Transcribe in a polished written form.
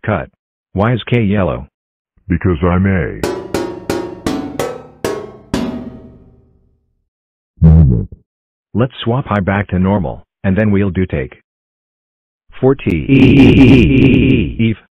Cut. Why is K yellow? Because I'm A. Let's swap I back to normal, and then we'll do take. For T. Eve.